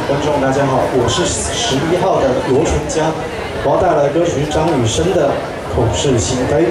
观众大家好，我是11号的罗纯佳，我要带来歌曲张雨生的《口是心非》。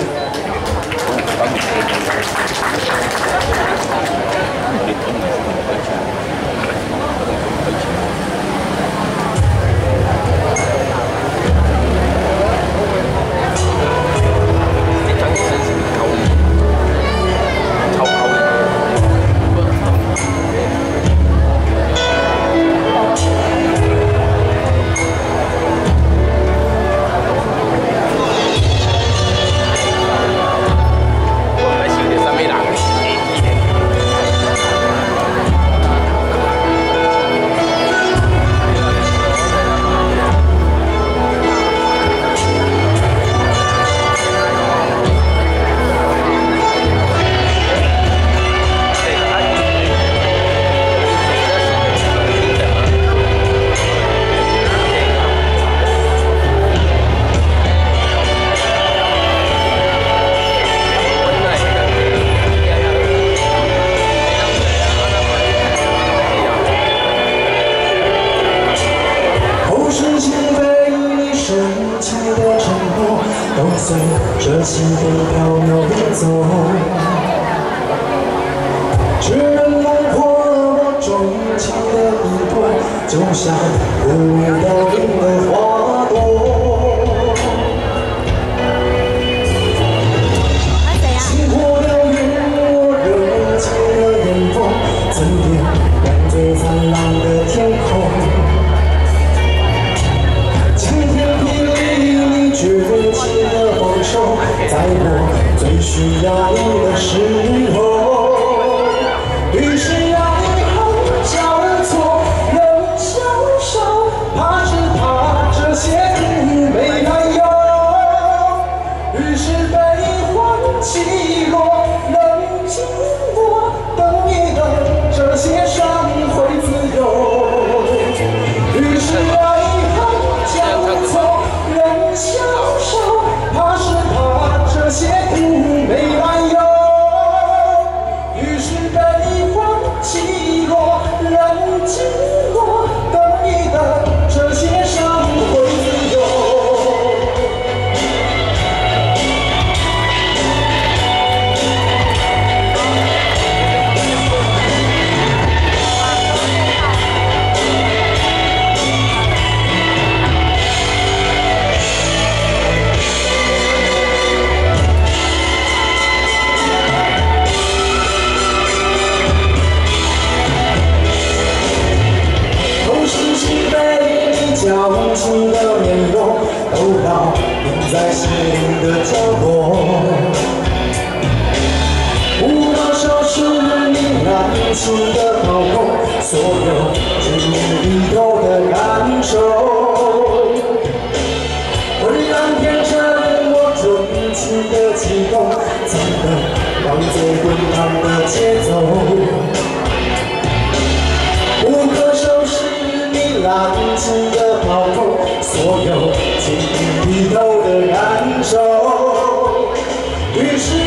都随着心飞飘渺地走，只能梦破我钟情的依托，就像枯萎凋零的花朵。星火燎原，我热情的眼光，怎点燃最灿烂的天空？ 在我最需要你的时候，于是爱恨交错，人消瘦，怕只怕这些苦没来由。于是悲欢起落，冷静我，等一等，这些伤会自由。于是爱恨交错，人消瘦，怕是怕。 这些苦没来由，于是悲欢起落，人静落，等一等，这些伤会自由。矫情的面容都烙印在心灵的角落，无法收拾你燃情的炮火，所有进入里头的感受，浑然变成我钟情的悸动，怎能让最滚烫的节奏，无可收拾你燃情的。 所有进入里头的感受，于是。